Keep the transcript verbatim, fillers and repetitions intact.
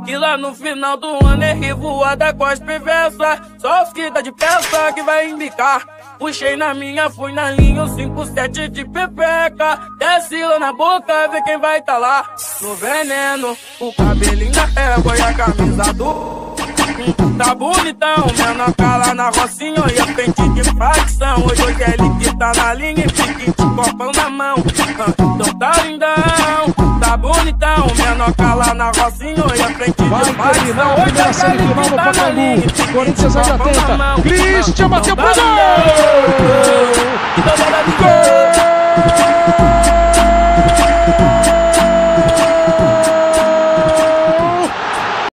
que lá no final do ano é revoada com as perversas. Só os que tá de peça que vai embicar. Puxei na minha, fui na linha, o cinco sete de pepeca. Desce lá na boca, vê quem vai tá lá. No veneno, o cabelinho da égua e a camisa do... Tá bonitão, menor cala na rocinha e a frente de facção. Hoje hoje é ele que tá na linha e pique de copão na mão. Então tá lindão, tá bonitão, menor cala na rocinha e a frente de facção. Hoje é ele que tá na linha e pique de copão na mão. Christian bateu pro gol! Gol!